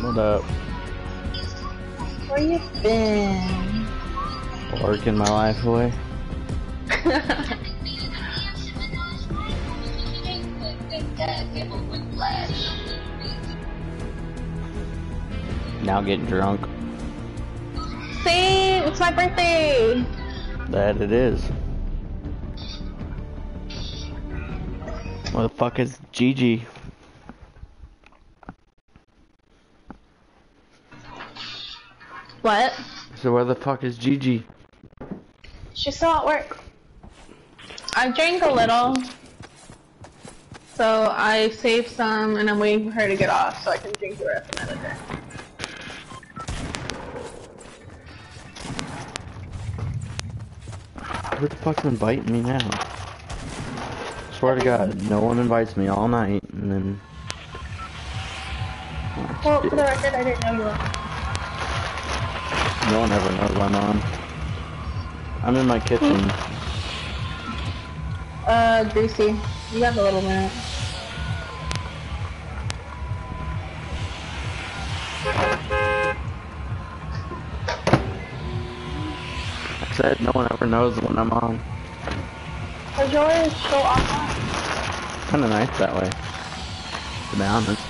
What up? Where you been? Working my life away. Now getting drunk. See, it's my birthday. That it is. Where the fuck is Gigi? What? So where the fuck is Gigi? She's still at work. I drank a little, so I saved some, and I'm waiting for her to get off so I can drink the rest another day. Who the fuck's inviting me now? Swear to God, no one invites me all night, and then... Well, for the record, I didn't know you were. No one ever knows I'm on. I'm in my kitchen. Greasy. You have a little minute. I said no one ever knows when I'm on. Cause yours so awesome. Kinda nice that way, to be honest.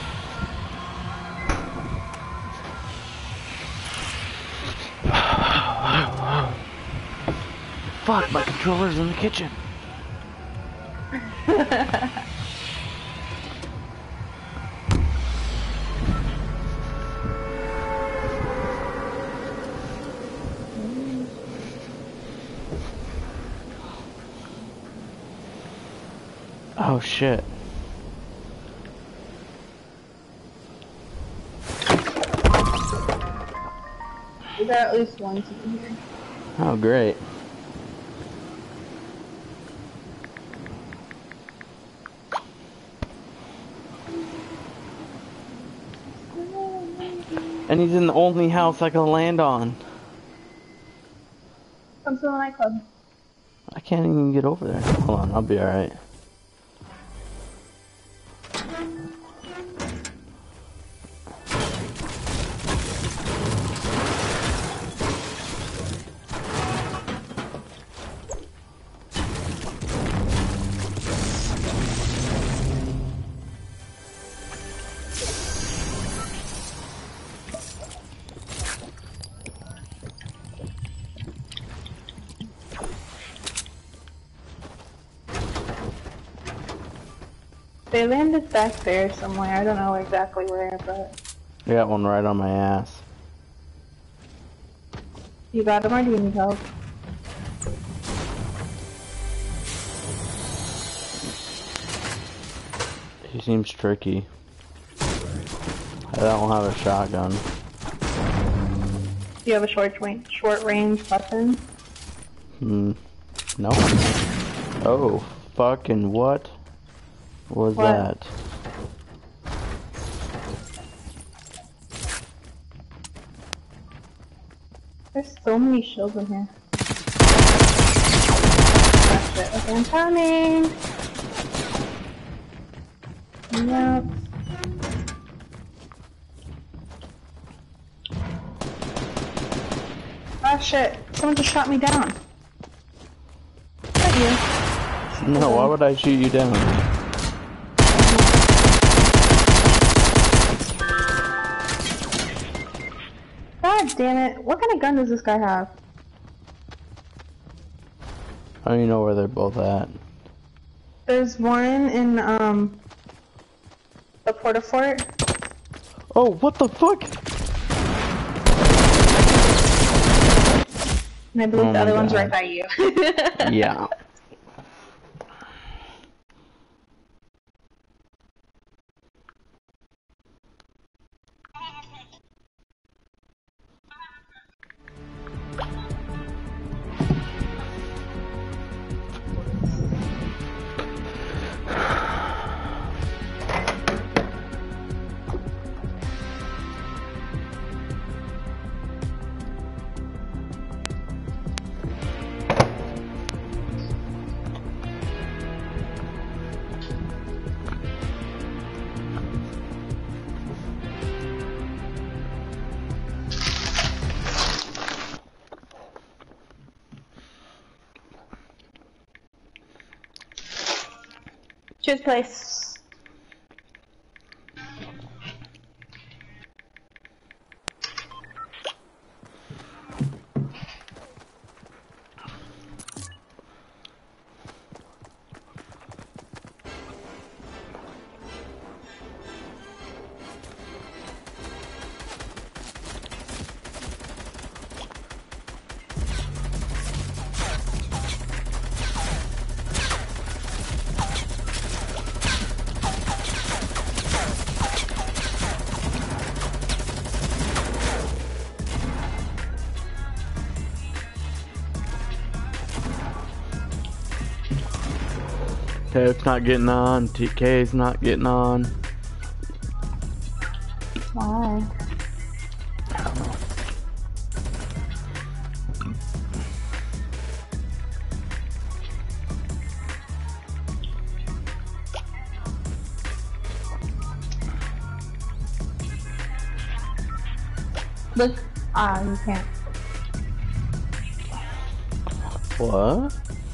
Fuck, my controller's in the kitchen. Oh shit. We got at least one team here. Oh great. And he's in the only house I can land on. Come to the nightclub. I can't even get over there. Hold on, I'll be alright. They landed back there somewhere. I don't know exactly where, but... I got one right on my ass. You got him or do you need help? He seems tricky. I don't have a shotgun. Do you have a short range weapon? No. Oh, fucking what was that? There's so many shields in here. That's it. Okay, I'm coming! Yep. Ah shit, someone just shot me down. Is that you? No, why would I shoot you down? God damn it, what kind of gun does this guy have? I don't even know where they're both at. There's one in, the Porta-Fort. Oh, what the fuck? And I believe Oh the other my one's God. right by you. Yeah. To his place. It's not getting on. TK's not getting on. Why? I don't know. Look. Ah, you can't. What?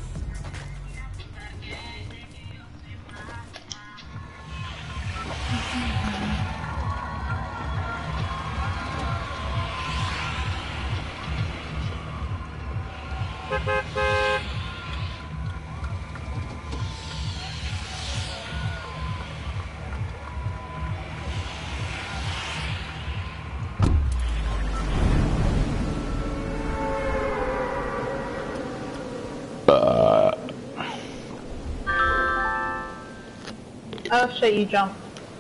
Oh shit, you jumped.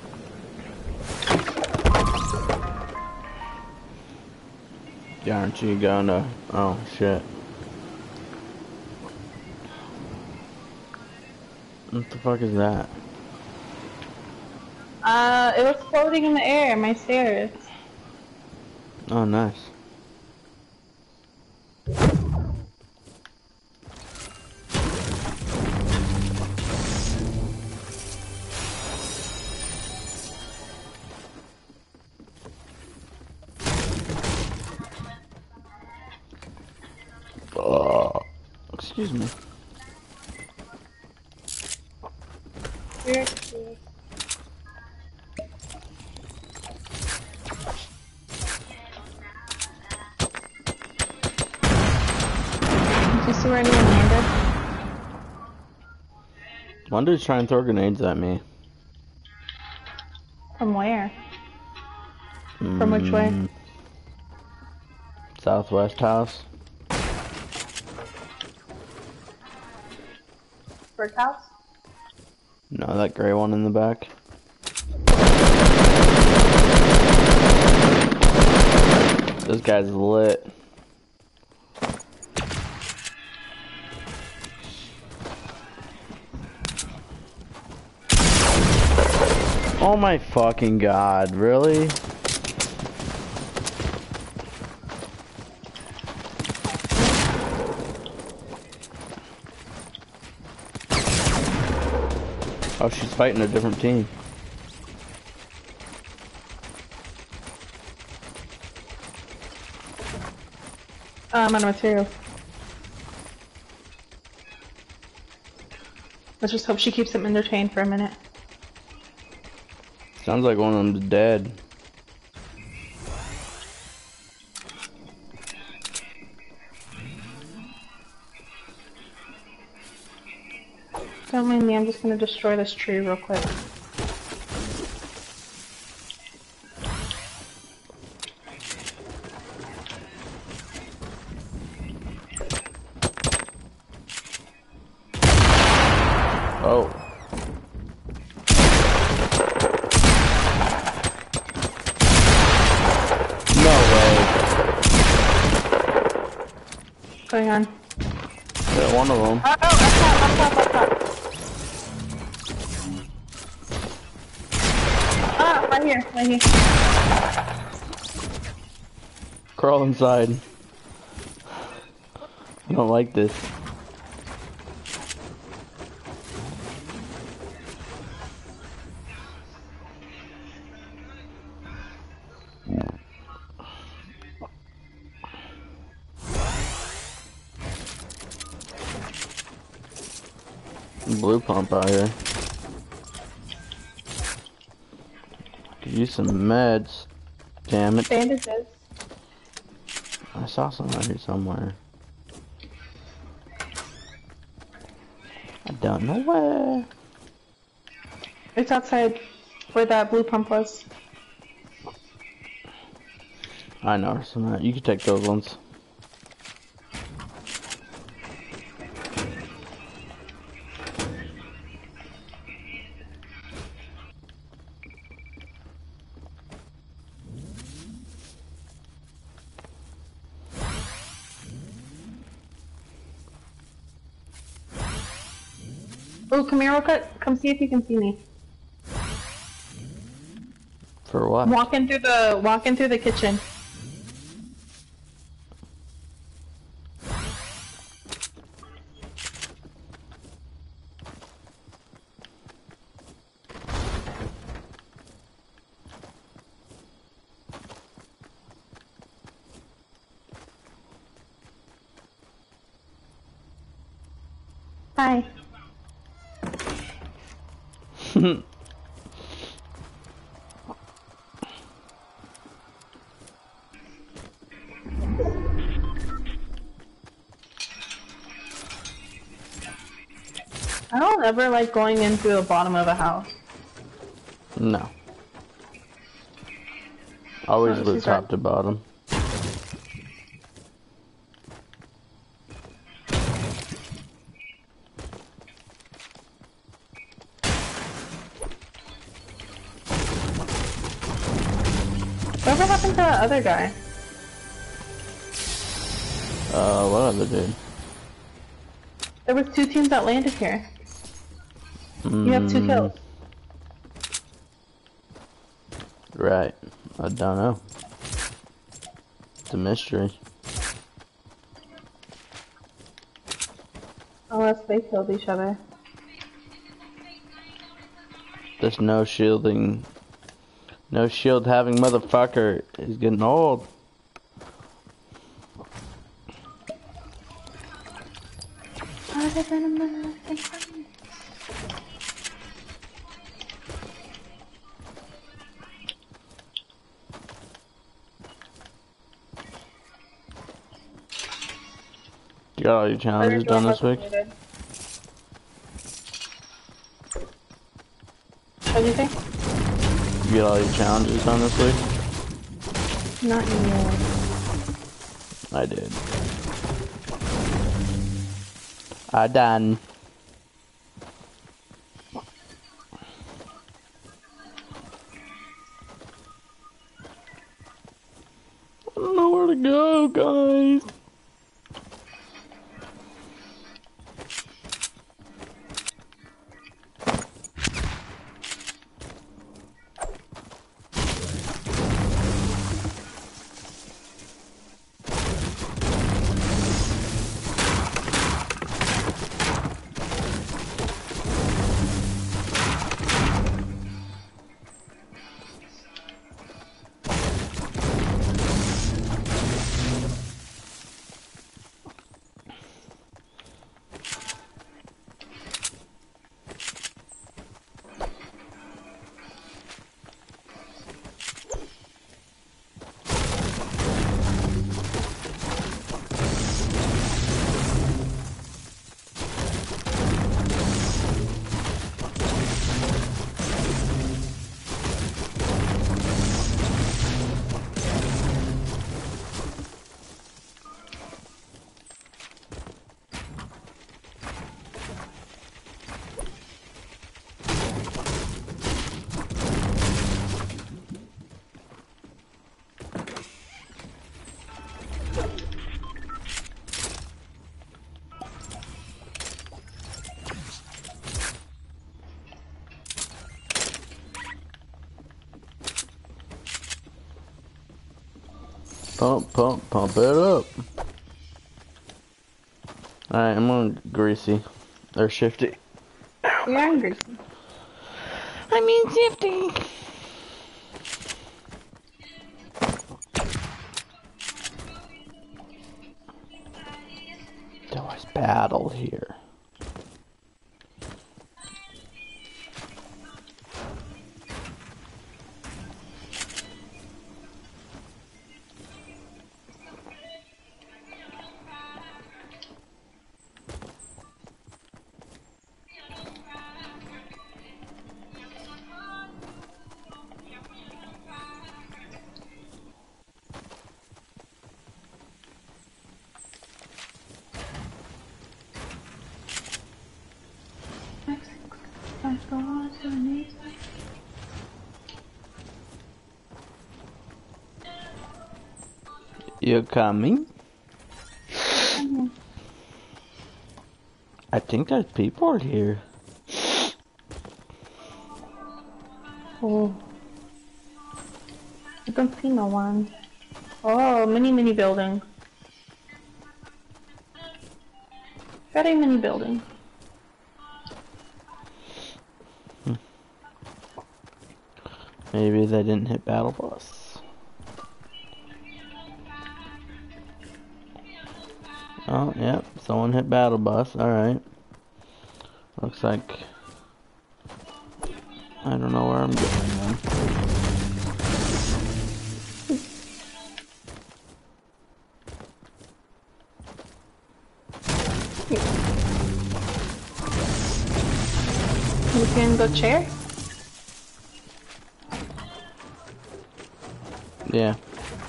Yeah, aren't you gonna? Oh shit. What the fuck is that? It was floating in the air, my stairs. Oh, nice. Excuse me. Seriously. Did you see where anyone landed? One dude's trying to throw grenades at me. From where? From which way? Southwest house. Brick house? No, that gray one in the back. This guy's lit. Oh my fucking god, really? Oh, she's fighting a different team. I'm out of material. Let's just hope she keeps them entertained for a minute. Sounds like one of them's dead. Don't mind me, I'm just gonna destroy this tree real quick. Oh. No way. Going on. Yeah, one of them. Oh, up top. Ah, right here. Crawl inside. I don't like this. Blue pump out here. use some meds. Damn it. Bandages. I saw somebody somewhere. I don't know where. It's outside where that blue pump was. I know some of that. You can take those ones. Oh, come here real quick. Come see if you can see me. For what? Walking through the kitchen. Hi. I don't ever like going in through the bottom of a house. No. Always Oh, look she's top right. to bottom. Whatever happened to that other guy? What other dude? There was 2 teams that landed here. You have 2 kills. Right. I don't know. It's a mystery. Unless they killed each other. This no shielding, no shield having motherfucker is getting old. Other than a motherfucking You got all your challenges done this week? What do you think? You got all your challenges done this week? Not yet. I did. I done. I don't know where to go, guys. Pump it up. Alright, I'm on greasy. Or shifty. You're angry. I mean shifty. There was battle here. You coming? Mm-hmm. I think there's people here. Oh. I don't see no one. Oh, mini building. Very mini building. Maybe they didn't hit battle bus. Oh, yep, someone hit battle bus. Alright. Looks like I don't know where I'm going now. You can go chair? Yeah.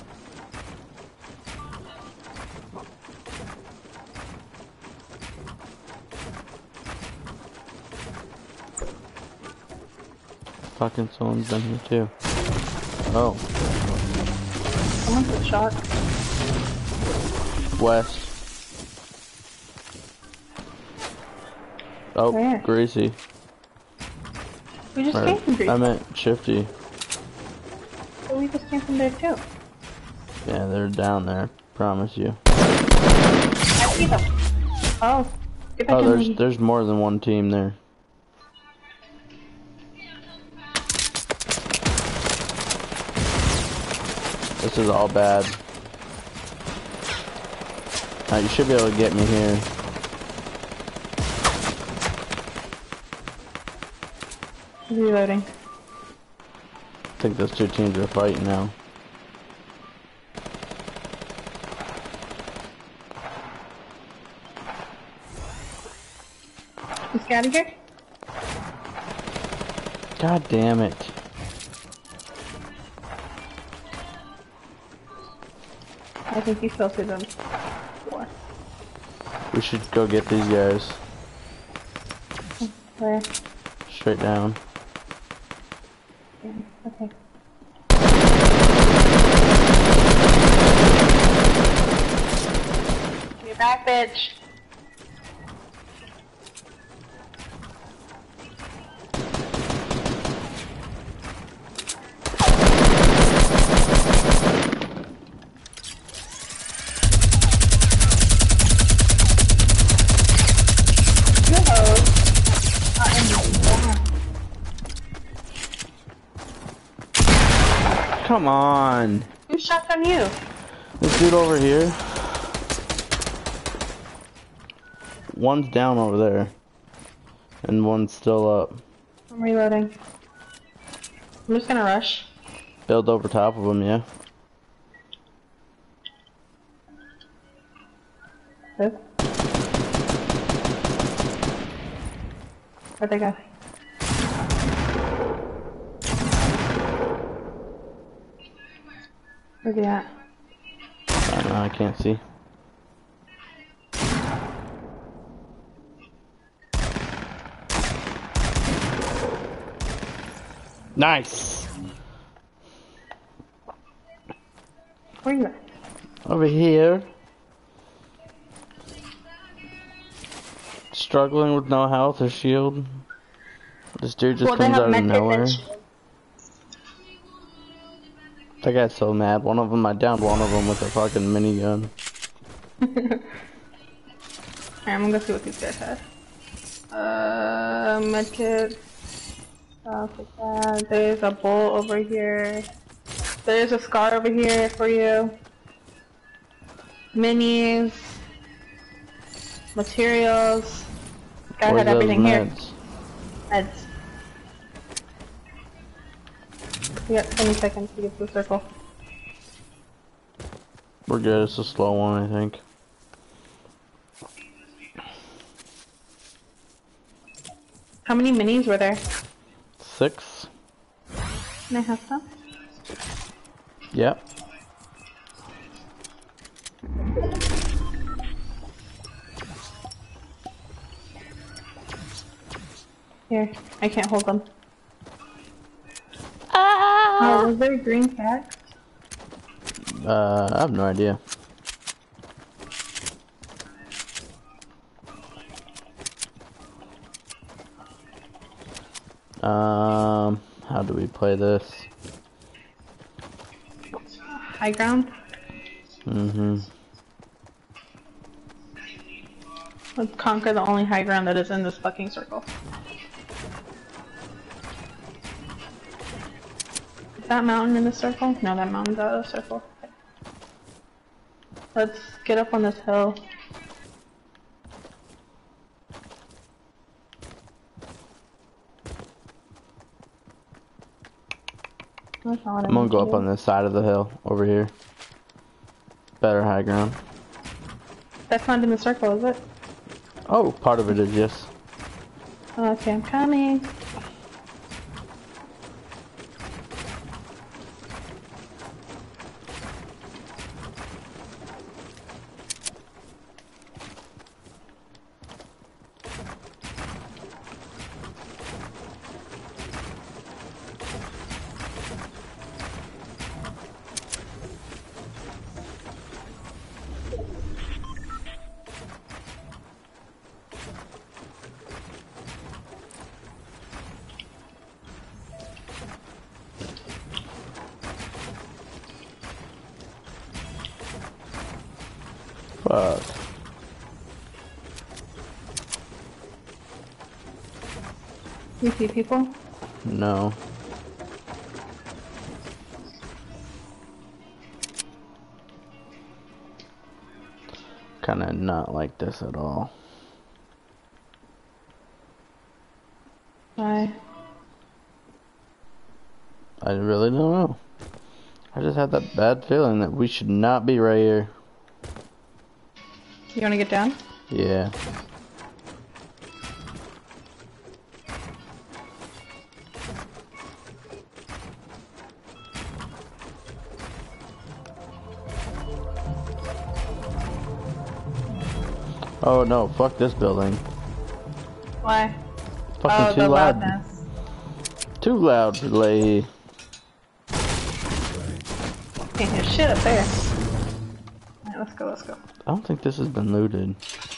Fucking someone's been here too. Oh. Someone got shot. West. Oh, Where? Gracie. We just came from Greece. I meant Shifty. So we just came from there too. Yeah, they're down there. Promise you. I see them. Oh. Get back Oh, in there's more than one team there. This is all bad. Now you should be able to get me here. Reloading. I think those two teams are fighting now. Is Scotty here? God damn it. I think you still see them. Four. We should go get these guys. Where? Straight down. Yeah, okay. You're back, bitch. Come on. Who shot on you? This dude over here. One's down over there. And one's still up. I'm reloading. I'm just gonna rush. Build over top of him, yeah. Who? Where'd they go? Where's he at? I don't know, I can't see. Nice! Where are you at? Over here. Struggling with no health or shield. This dude just comes out of nowhere. That guy's so mad. One of them, I downed one of them with a fucking minigun. Alright, I'm gonna go see what these guys have. Medkit. I'll take that. There's a bull over here. There's a scar over here for you. Minis. Materials. Guy had everything here. Meds. We got 20 seconds to get to the circle. We're good, it's a slow one, I think. How many minis were there? 6? Can I have some? Yep. Here, I can't hold them. Ah! Oh, was there a green cat? I have no idea. How do we play this? High ground? Mm-hmm. Let's conquer the only high ground that is in this fucking circle. Is that mountain in the circle? No, that mountain's out of the circle. Okay. Let's get up on this hill. That's not what I'm gonna need go to up do. on this side of the hill over here. Better high ground. That's not in the circle, is it? Oh, part of it is, yes. Okay, I'm coming. Fuck. You see people? No. Kinda not like this at all. Why? I really don't know. I just had that bad feeling that we should not be right here. You wanna get down? Yeah. Oh no, fuck this building. Why? Fucking Oh, too the loud. loudness. Too loud to lay. Can't hear shit up there. Alright, let's go, let's go. I don't think this has been looted.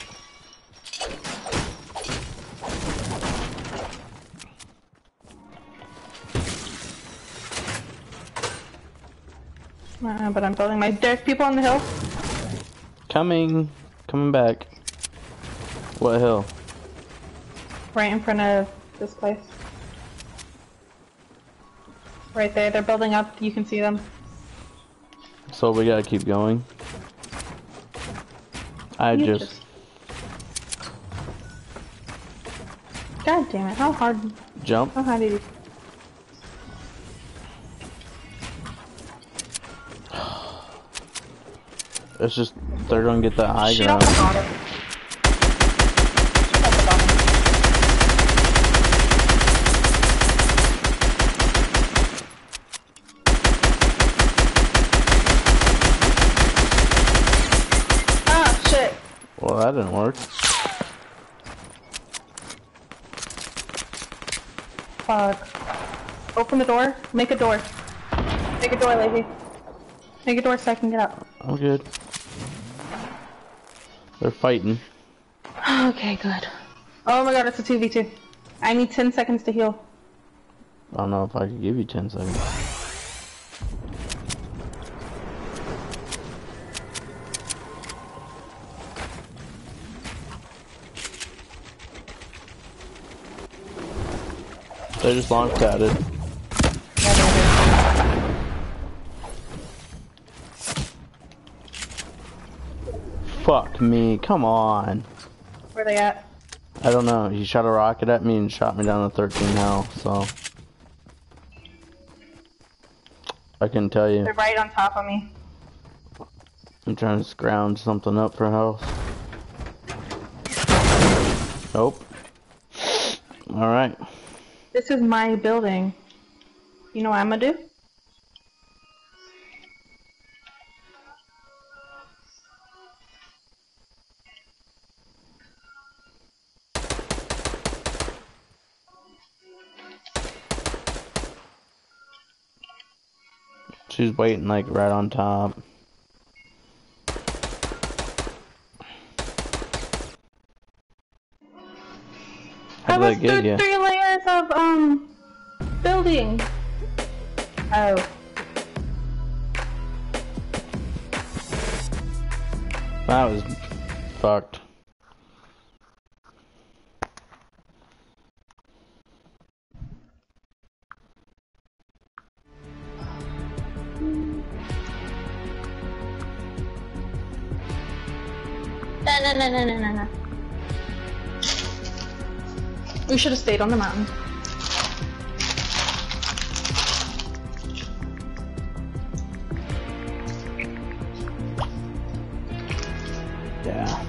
But I'm building my... There's people on the hill. Coming back. What hill? Right in front of this place. Right there, they're building up, you can see them. So we gotta keep going. God damn it, how hard... jump. How hard did you... It's just they're gonna get that high Shoot ground. off the bottom. Shoot off the bottom. Ah, shit. Well, that didn't work. Fuck. Open the door. Make a door. Make a door, lady. Make a door so I can get out. I'm good. They're fighting. Okay, good. Oh my god, it's a 2v2. I need 10 seconds to heal. I don't know if I could give you 10 seconds. They just long tatted. Fuck me, come on. Where they at? I don't know, he shot a rocket at me and shot me down to 13 health, so. I can tell you. They're right on top of me. I'm trying to scrounge something up for health. Nope. Alright. This is my building. You know what I'm gonna do? She's waiting like right on top. How did that get you? 3 layers of building. Oh. That was fucked. No. We should have stayed on the mountain. Yeah.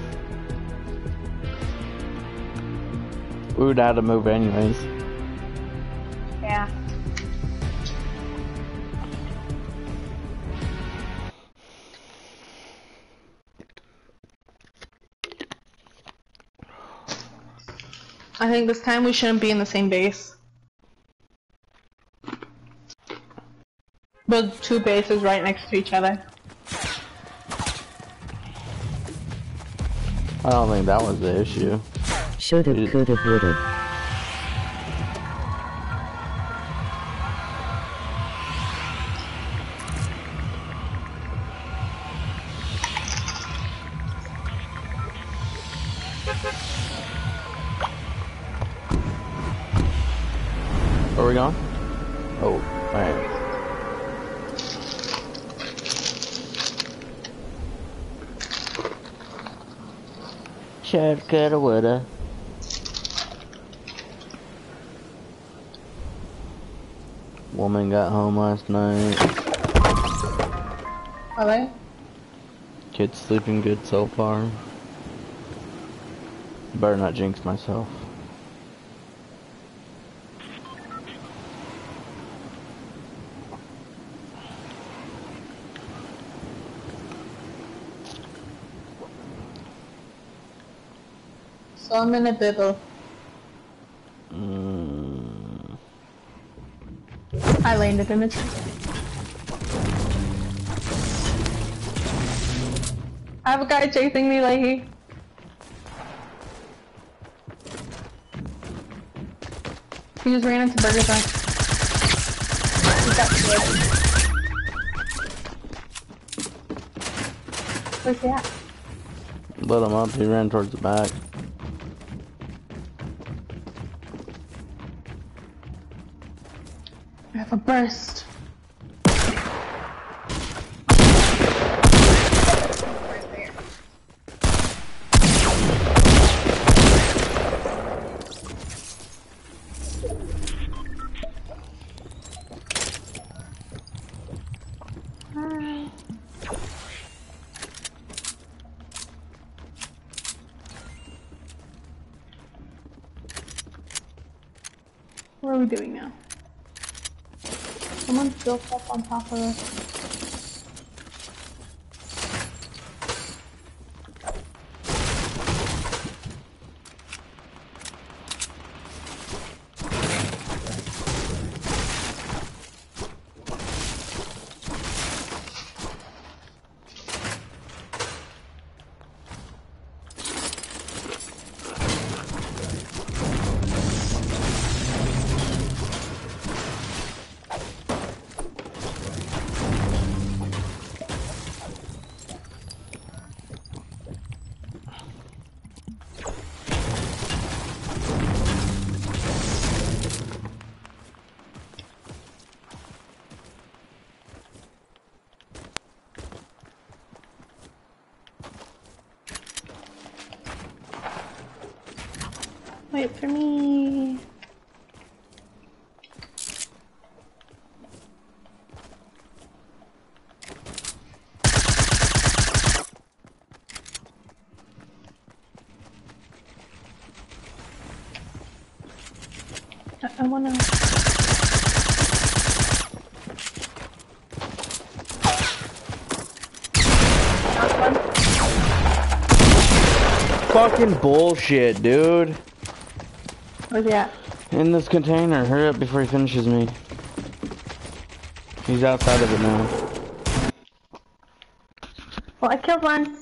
We would have to move anyways. Yeah. I think this time we shouldn't be in the same base. Build 2 bases right next to each other. I don't think that was the issue. Shoulda, coulda, woulda. Where are we going? Oh, alright. Shoulda, coulda, woulda. Woman got home last night. Are they? Kids sleeping good so far. Better not jinx myself. So I'm in a bibble. I landed in a tree. I have a guy chasing me, Leahy. He just ran into Burger Joint. He got killed. Where's he at? Let him up, he ran towards the back. I have a burst. What are we doing now? Someone's built up on top of us. Wait for me. I wanna. Fucking bullshit, dude. Where's he at? In this container. Hurry up before he finishes me. He's outside of it now. Well, I killed one.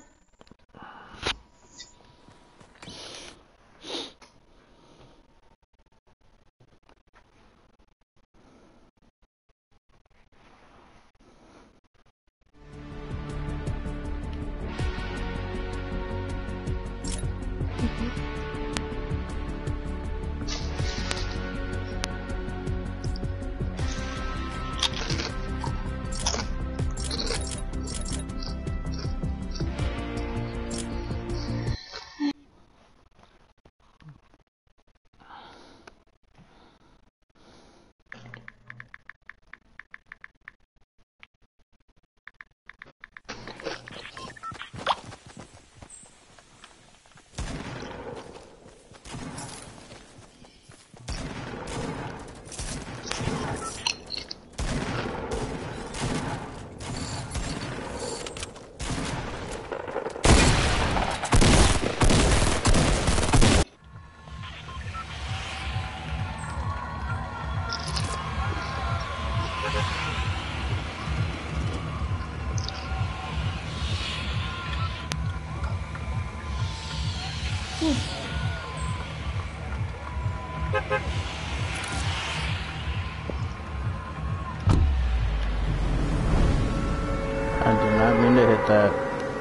I did not mean to hit that.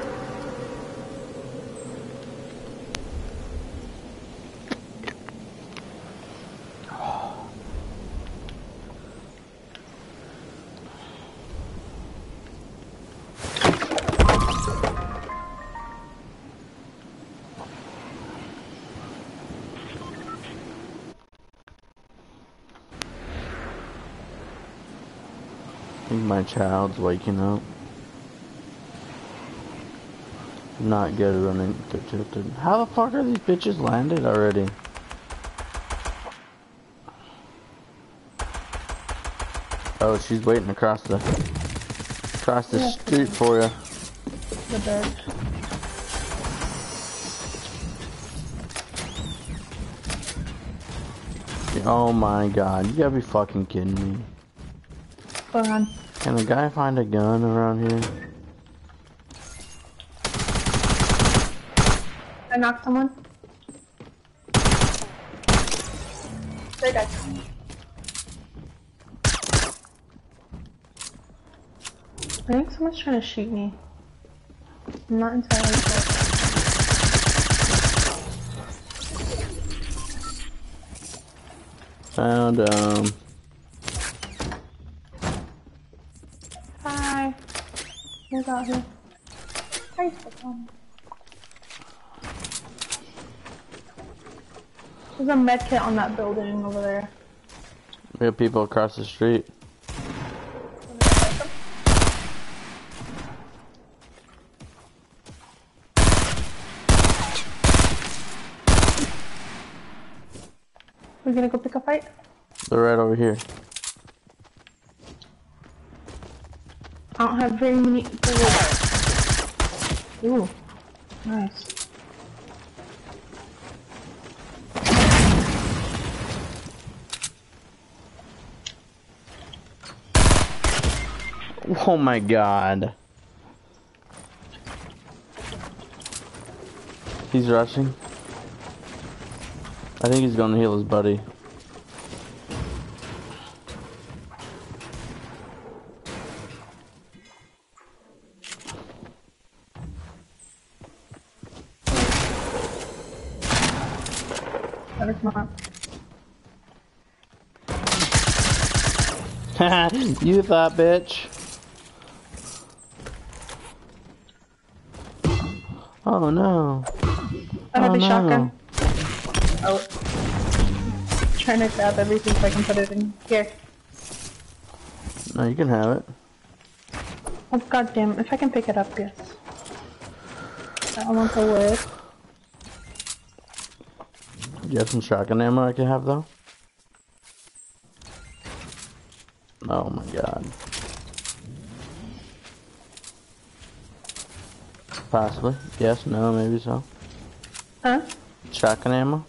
I think my child's waking up. Not good at running tilted. How the fuck are these bitches landed already? Oh, she's waiting across the street for you. The bed. Oh my god, you gotta be fucking kidding me. What's going on? Can a guy find a gun around here? I knocked someone. They're dead. I think someone's trying to shoot me. I'm not entirely sure. Found Hi. Who's out here? Hi, there's a med kit on that building over there. we have people across the street. We're gonna go pick a fight? They're right over here. I don't have very many bullets. Ooh, nice. Oh my god. He's rushing. I think he's gonna heal his buddy. That is not. You thought, bitch. Oh no. I have Oh a no. shotgun. Oh. Trying to grab everything so I can put it in here. No, you can have it. Oh goddamn! If I can pick it up, yes. I want the wood. Do you have some shotgun ammo I can have though? Oh my god. Possibly. Yes, no, maybe so. Huh? Shotgun ammo?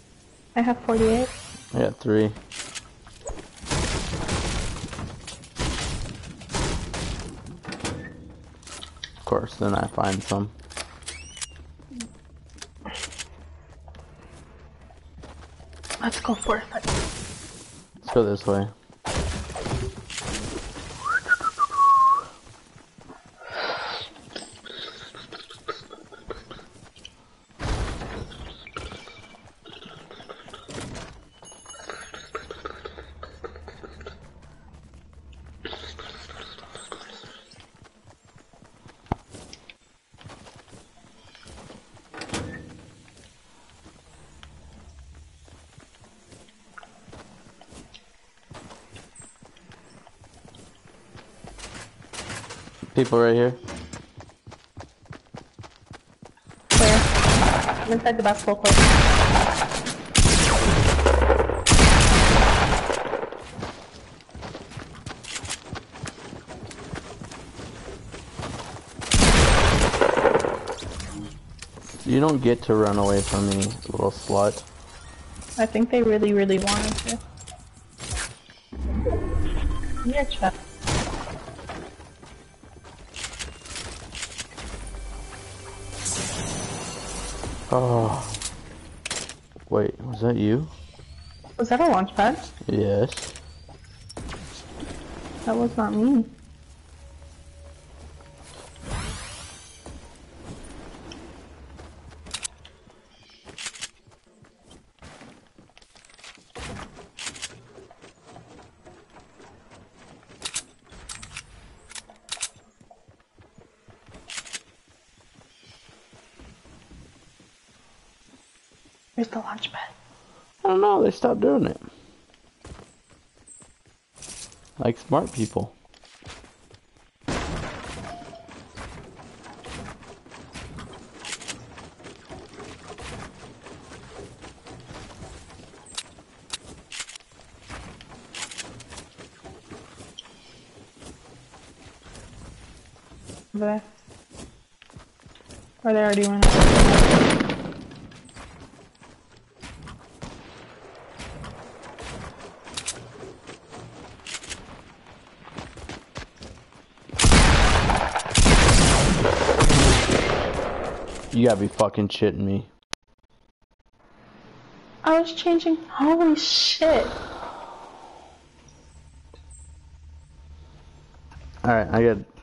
I have 48. I got 3. course, then I find some. Let's go for it. Let's go this way. People right here. Where? I'm inside the basketball court. You don't get to run away from me, little slut. I think they really, really wanted to. In your chest. Oh. Wait, was that you? Was that a launch pad? Yes. That was not me. Where's the launch pad? I don't know, they stopped doing it. Like smart people. Over there. Or they already went out. You gotta be fucking shitting me. I was changing. Holy shit. Alright, I got